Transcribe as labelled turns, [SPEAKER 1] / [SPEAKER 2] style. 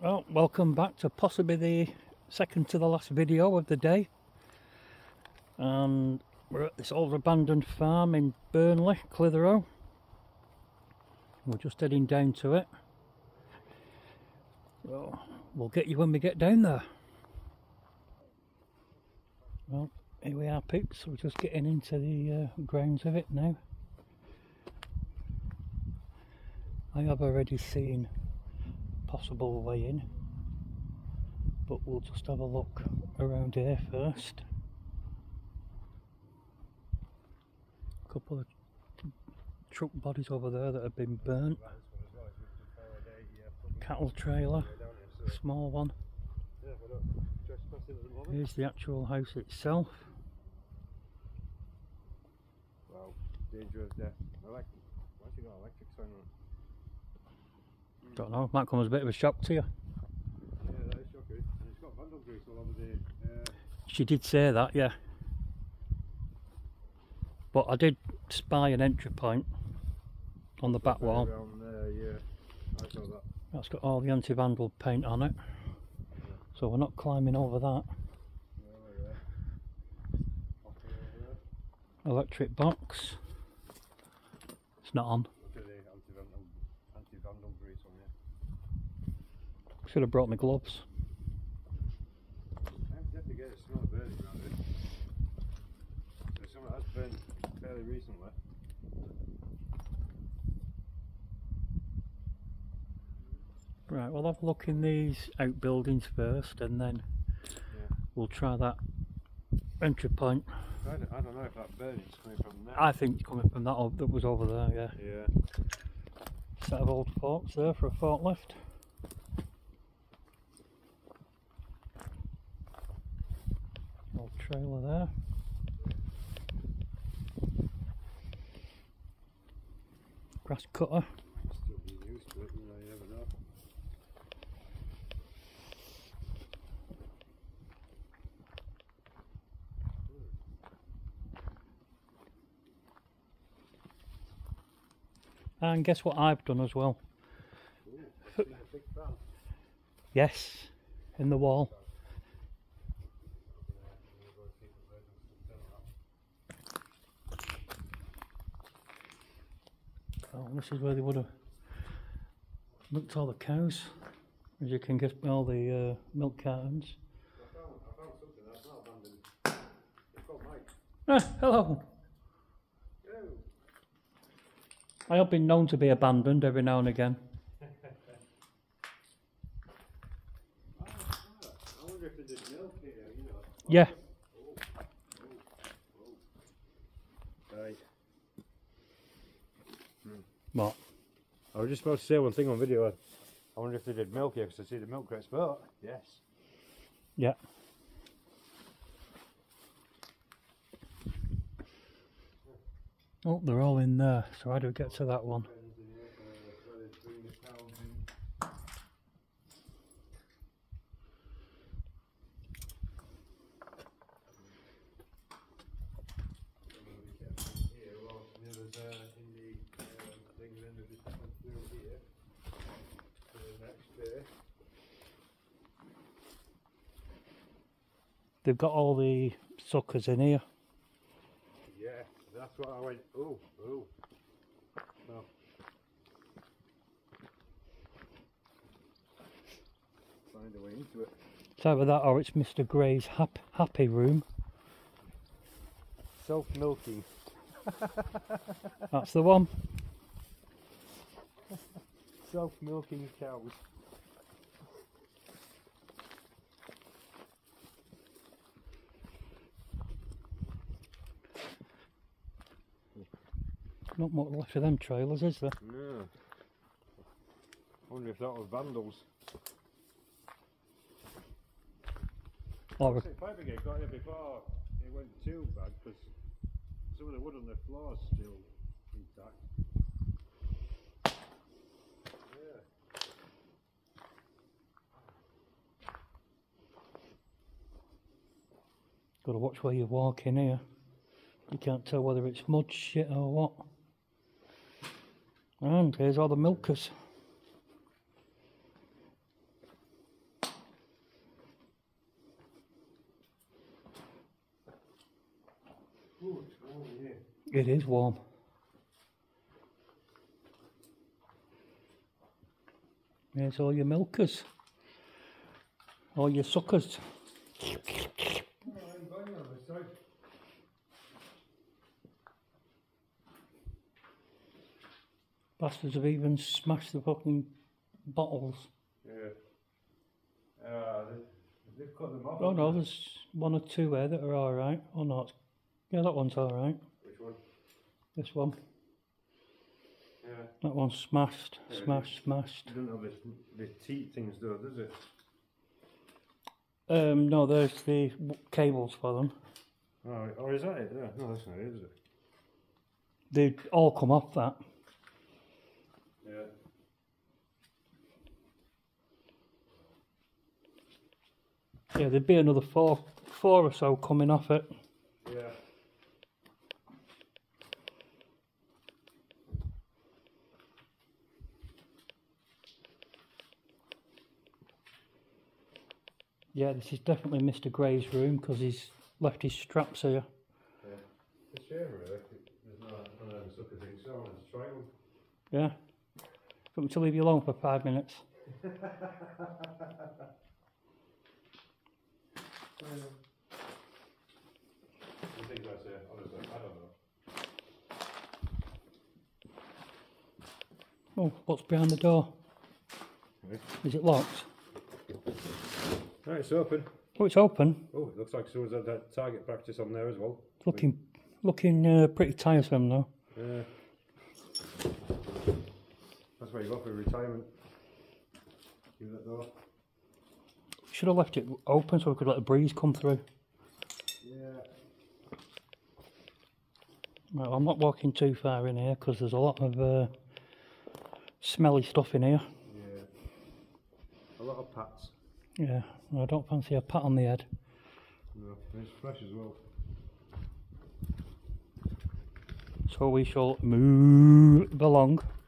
[SPEAKER 1] Well, welcome back to possibly the second to the last video of the day. And we're at this old abandoned farm in Burnley, Clitheroe. We're just heading down to it. So we'll get you when we get down there. Well, here we are, peeps. We're just getting into the grounds of it now. I have already seen possible way in, but we'll just have a look around here first. A couple of truck bodies over there that have been burnt. Cattle trailer, small one. Here's the actual house itself.
[SPEAKER 2] Wow, danger of death. Why's you got electric sign on it?
[SPEAKER 1] Don't know, might come as a bit of a shock to you.
[SPEAKER 2] Yeah, that is shocking. And it's got vandal grease all over the...
[SPEAKER 1] She did say that, yeah. But I did spy an entry point on the back wall.
[SPEAKER 2] Around there, yeah. I saw that.
[SPEAKER 1] That's got all the anti-vandal paint on it.
[SPEAKER 2] Yeah.
[SPEAKER 1] So we're not climbing over that.
[SPEAKER 2] Oh, yeah.
[SPEAKER 1] Electric box. It's not on.
[SPEAKER 2] Look at the anti-vandal grease on here.
[SPEAKER 1] Should have brought my gloves.
[SPEAKER 2] I'm definitely getting a smell of burning around here. There's something that's burned fairly recently.
[SPEAKER 1] Right, we'll have a look in these outbuildings first and then we'll try that entry point.
[SPEAKER 2] I don't know if that burning's coming from there.
[SPEAKER 1] I think it's coming from that that was over there, yeah.
[SPEAKER 2] Yeah.
[SPEAKER 1] Set of old forks there for a forklift. Old trailer there. Grass cutter.
[SPEAKER 2] Still be used to it, you never know.
[SPEAKER 1] And guess what I've done as well?
[SPEAKER 2] Ooh, a big fan.
[SPEAKER 1] Yes, in the wall. Oh, this is where they would have milked all the cows. As you can get all the milk cartons.
[SPEAKER 2] I found something that's not abandoned. It's called Mike.
[SPEAKER 1] Ah, hello.
[SPEAKER 2] Hello.
[SPEAKER 1] I have been known to be abandoned every now and again.
[SPEAKER 2] I wonder if there's milk here, you know.
[SPEAKER 1] Yeah.
[SPEAKER 2] Right.
[SPEAKER 1] What?
[SPEAKER 2] I was just about to say one thing on video. I wonder if they did milk here because I see the milk crates, but yes.
[SPEAKER 1] Yeah. Oh, they're all in there. So how do we get to that one? They've got all the suckers in here.
[SPEAKER 2] Yeah, that's what I went. Oh. Well. Find a way into it.
[SPEAKER 1] It's either that or it's Mr. Gray's happy room.
[SPEAKER 2] Self-milking.
[SPEAKER 1] That's the one.
[SPEAKER 2] Self-milking cows.
[SPEAKER 1] Not much left of them trailers, is there?
[SPEAKER 2] No. I wonder if that was vandals.
[SPEAKER 1] Or
[SPEAKER 2] Fire Brigade got here before it went too bad because some of the wood on the floor is still intact. Yeah.
[SPEAKER 1] got to watch where you walk in here. You can't tell whether it's mud, shit or what. And here's all the milkers. It is warm. There's all your milkers. All your suckers. Bastards have even smashed the fucking bottles.
[SPEAKER 2] Yeah. They've cut them off.
[SPEAKER 1] Oh no, there's one or two there that are alright. Or not. Yeah, that one's alright.
[SPEAKER 2] Which one?
[SPEAKER 1] This one.
[SPEAKER 2] Yeah.
[SPEAKER 1] That one's smashed.
[SPEAKER 2] Yeah,
[SPEAKER 1] Smashed.
[SPEAKER 2] It doesn't have the teat things though, does it?
[SPEAKER 1] No, there's the cables for them.
[SPEAKER 2] Oh, or is that it? Yeah. No, that's not it, is it?
[SPEAKER 1] They all come off that.
[SPEAKER 2] Yeah.
[SPEAKER 1] Yeah, there'd be another four or so coming off it.
[SPEAKER 2] Yeah.
[SPEAKER 1] Yeah, this is definitely Mr. Gray's room because he's left his straps here.
[SPEAKER 2] Yeah. It's a shame really. There's no one of them sucker things, so I wanted to try one.
[SPEAKER 1] Yeah. Want me to leave you alone for 5 minutes?
[SPEAKER 2] The things I say, honestly, I don't know.
[SPEAKER 1] Oh, what's behind the door?
[SPEAKER 2] Yeah.
[SPEAKER 1] Is it locked?
[SPEAKER 2] Right, it's open.
[SPEAKER 1] Oh, it's open.
[SPEAKER 2] Oh, it looks like someone's had that target practice on there as well.
[SPEAKER 1] Looking pretty tiresome though.
[SPEAKER 2] Yeah. That's where you go for retirement. Give that door.
[SPEAKER 1] Should have left it open so we could let the breeze come through.
[SPEAKER 2] Yeah.
[SPEAKER 1] Well, I'm not walking too far in here because there's a lot of smelly stuff in here.
[SPEAKER 2] Yeah. A lot of pats.
[SPEAKER 1] Yeah, I don't fancy a pat on the head.
[SPEAKER 2] No, it's fresh as well.
[SPEAKER 1] So we shall move along.